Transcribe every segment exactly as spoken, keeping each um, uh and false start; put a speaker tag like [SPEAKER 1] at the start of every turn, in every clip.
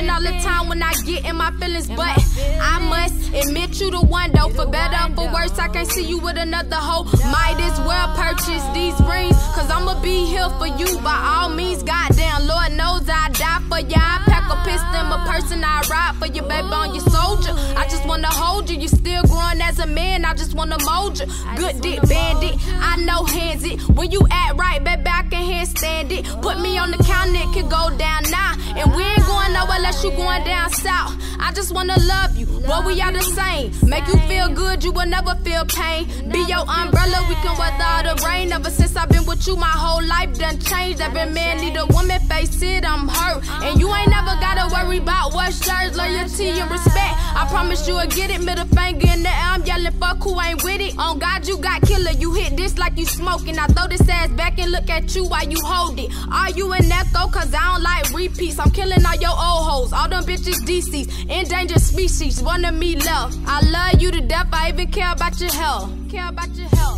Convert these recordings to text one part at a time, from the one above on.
[SPEAKER 1] happen all the time when I get in my feelings, but I must admit you the one though. For better or for worse, I can't see you with another hoe. Might as well purchase these rings, cause I'ma be here for you by all means. Goddamn, Lord knows I die for ya. I pack a pistol, I'm a person, I ride for you, baby, on your soldier. I just wanna hold you, you still growing as a man, I just wanna mold you. Good dick bandit, I know hands it. When you act right, baby, I can handstand it. Put me on the counter, it can go down now. And we ain't going nowhere unless you going down south. I just wanna love you, boy, we are the same. Make you feel good, you will never feel pain. Be your umbrella, we can weather all the rain. Ever since I've been with you, my whole life done changed. Every man need a woman, face it, I'm hurt. And you ain't never gotta worry about what's yours. Loyalty and respect, I promise you will get it. Middle finger in the air, I'm yelling, fuck who ain't with it. On God, you got killer, you hit this like you smoking. I throw this ass back and look at you while you hold it. Are you an echo? Cause I don't like repeats. I'm killing all your old hoes, all them bitches deceased. Endangered species, one of me left. I love you to death, I even care about your health. Care about your health.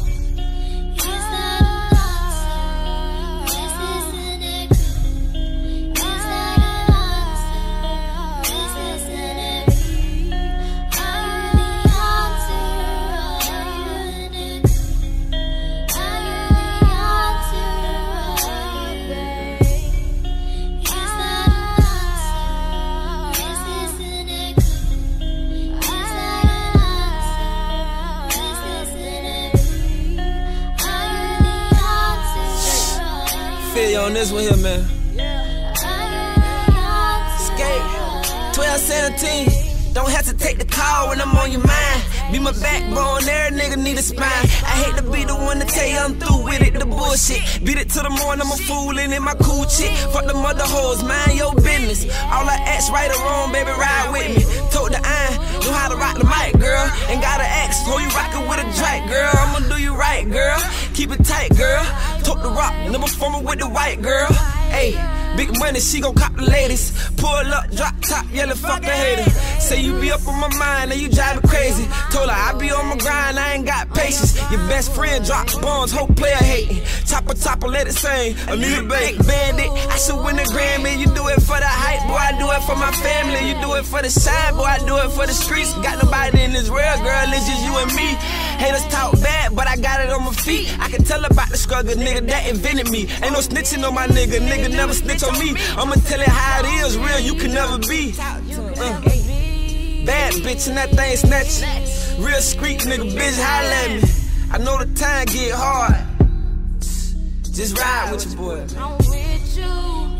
[SPEAKER 2] Feel you on this one here, man. Skate, twelve seventeen. Don't hesitate to call when I'm on your mind. Be my backbone, every nigga need a spine. I hate to be the one to tell you I'm through with it, the bullshit. Beat it to the morning, I'm a fool and in my cool chick. Fuck the mother hoes, mind your business. All I ask, right or wrong, baby, ride with me. Told the iron, know how to rock the mic, girl. Ain't gotta ask, who you rockin' with a drake, girl. I'ma do you right, girl. Keep it tight, girl. Talk the rock, never form with the white girl. Ayy, big money, she gon' cop the ladies. Pull up, drop top, yellow, fuck the hater. Say you be up on my mind and you drive me crazy. Told her I be on my grind, I ain't got patience. Your best friend drop bombs, whole player hating. Chopper, chopper, let it sing. A new big bandit, I should win a Grammy. You do it for the hype, boy, I do it for my family. You do it for the shine, boy, I do it for the streets. Got nobody in this world, girl, it's just you and me. Haters talk bad, but I got it on my feet. I can tell about the struggle, nigga, that invented me. Ain't no snitching on my nigga, nigga never snitch on me. I'ma tell it how it is, real, you can never be. Uh. Bad bitch and that thing snatch. Real street nigga, bitch, holla at me. I know the time get hard. Just ride with your boy.
[SPEAKER 1] I'm with you.